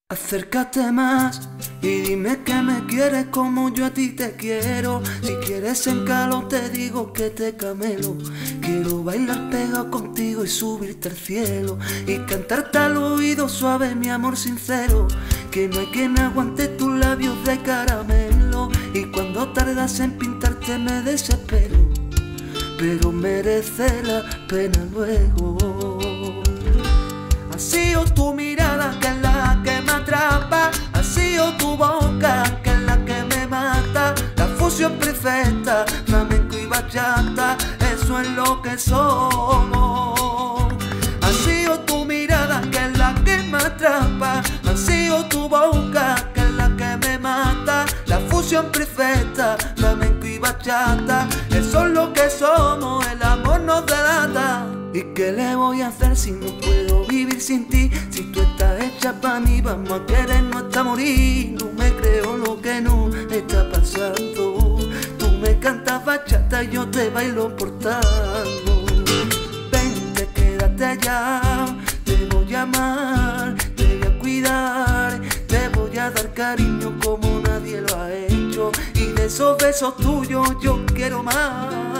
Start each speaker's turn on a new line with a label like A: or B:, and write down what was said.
A: Acércate más y dime que me quieres como yo a ti te quiero. Si quieres en calor te digo que te camelo. Quiero bailar pegado contigo y subirte al cielo y cantarte al oído suave mi amor sincero. Que no hay quien aguante tus labios de caramelo. Y cuando tardas en pintarte me desespero, pero merece la pena luego. Ha sido tu mirada que es la que me atrapa, ha sido tu boca que es la que me mata. La fusión perfecta, flamenco y bachata, eso es lo que somos. Ha sido tu mirada que es la que me atrapa, ha sido tu boca que es la que me mata. La fusión perfecta, flamenco y bachata, eso es lo que somos, el amor nos delata. ¿Y qué le voy a hacer si no puedo vivir sin ti? Si tú estás hecha pa' mí, vamos a querernos hasta morir. No me creo lo que no está pasando. Tú me cantas bachata y yo te bailo por tango. Vente, quédate allá, te voy a amar, te voy a cuidar, te voy a dar cariño como nadie lo ha hecho. Y de esos besos tuyos yo quiero más.